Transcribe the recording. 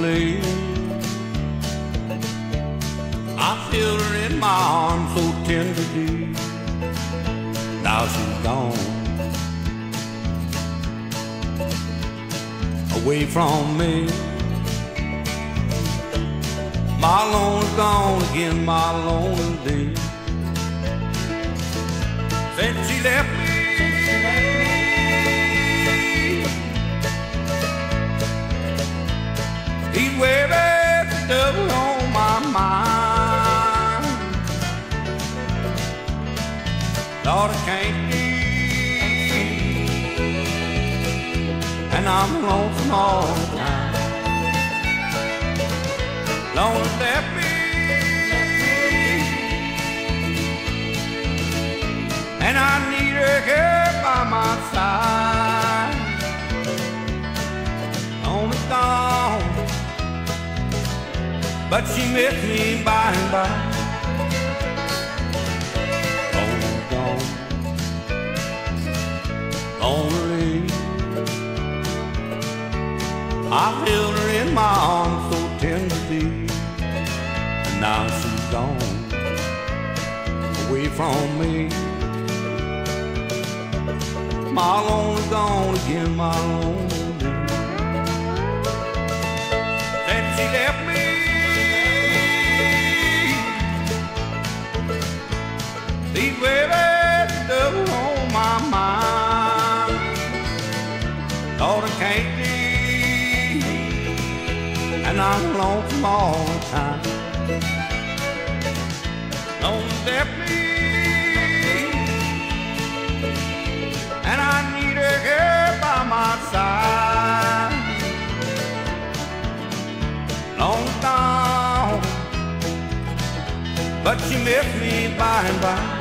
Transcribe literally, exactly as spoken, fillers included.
lonely. I feel her in my arms so tenderly. Now she's gone, away from me. My lone's gone again, my lonely day. Since she left me, he's waving double on my mind. Lord, I can't leave, and I'm lonesome all the time. Lonely left me, and I need her here by my side. Lonely gone, but she missed me by and by. Lonely gone, lonely. I held her in my arms so tenderly, and now she's gone, away from me. My lonely's gone again, my lonely. Since she left me, these waves double on my mind. Lord, I can't leave, and I'm lonesome all the time. Lonely left me, and I need her here by my side. Long gone, but she missed me by and by.